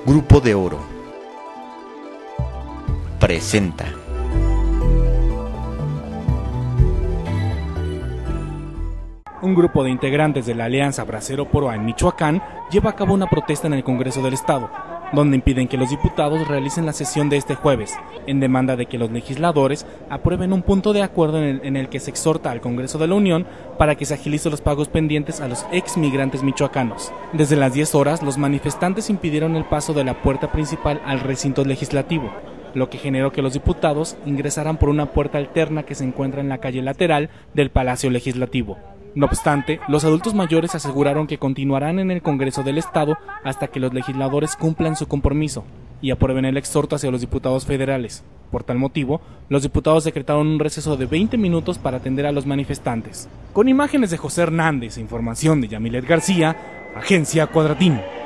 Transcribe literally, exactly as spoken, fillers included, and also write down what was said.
Grupo de Oro presenta. Un grupo de integrantes de la Alianza Bracero Poroa en Michoacán lleva a cabo una protesta en el Congreso del Estado, donde impiden que los diputados realicen la sesión de este jueves, en demanda de que los legisladores aprueben un punto de acuerdo en el, en el que se exhorta al Congreso de la Unión para que se agilicen los pagos pendientes a los exmigrantes michoacanos. Desde las diez horas, los manifestantes impidieron el paso de la puerta principal al recinto legislativo, lo que generó que los diputados ingresaran por una puerta alterna que se encuentra en la calle lateral del Palacio Legislativo. No obstante, los adultos mayores aseguraron que continuarán en el Congreso del Estado hasta que los legisladores cumplan su compromiso y aprueben el exhorto hacia los diputados federales. Por tal motivo, los diputados decretaron un receso de veinte minutos para atender a los manifestantes. Con imágenes de José Hernández e información de Yamilet García, Agencia Cuadratín.